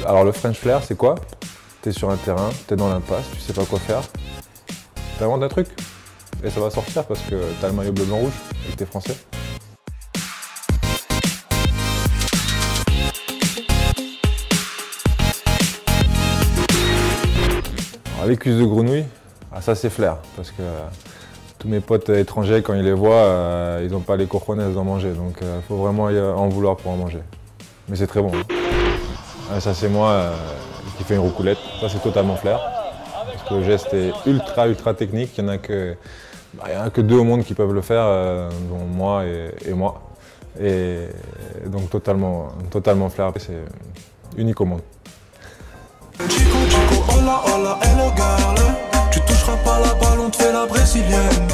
Alors le French Flair, c'est quoi? T'es sur un terrain, t'es dans l'impasse, tu sais pas quoi faire. T'inventes un truc et ça va sortir parce que t'as le maillot bleu, blanc, rouge et que t'es français. Alors, les cuisses de grenouille, ça c'est Flair parce que tous mes potes étrangers, quand ils les voient, ils n'ont pas les cojones d'en manger, donc il faut vraiment en vouloir pour en manger. Mais c'est très bon. Ça c'est moi qui fais une roucoulette, ça c'est totalement Flair. Parce que le geste est ultra technique, il n'y en a que deux au monde qui peuvent le faire, dont moi et moi. Et donc totalement Flair, c'est unique au monde. Chico, hola, hola, hello girl. Tu toucheras pas la balle, on te fait la brésilienne.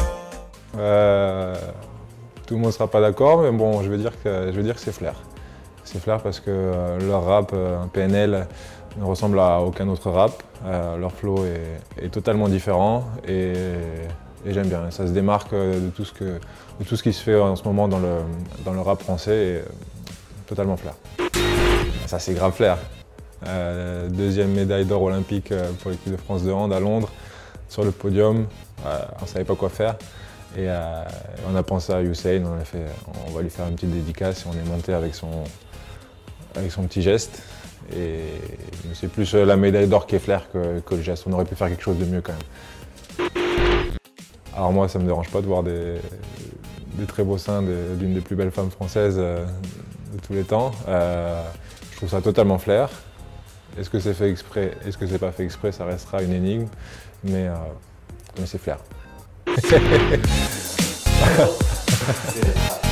Tout le monde ne sera pas d'accord, mais bon, je vais dire que c'est Flair. C'est Flair parce que leur rap, PNL, ne ressemble à aucun autre rap. Leur flow est totalement différent et j'aime bien. Ça se démarque de tout ce qui se fait en ce moment dans le rap français et totalement Flair. Ça c'est grave Flair. Deuxième médaille d'or olympique pour l'équipe de France de hand à Londres, sur le podium. On ne savait pas quoi faire et on a pensé à Usain, on va lui faire une petite dédicace et on est monté avec son petit geste. Et c'est plus la médaille d'or qui est Flair que le geste. On aurait pu faire quelque chose de mieux quand même. Alors moi, ça ne me dérange pas de voir des très beaux seins d'une des plus belles femmes françaises de tous les temps. Je trouve ça totalement Flair. Est-ce que c'est fait exprès? Est-ce que c'est pas fait exprès? Ça restera une énigme, mais c'est Flair.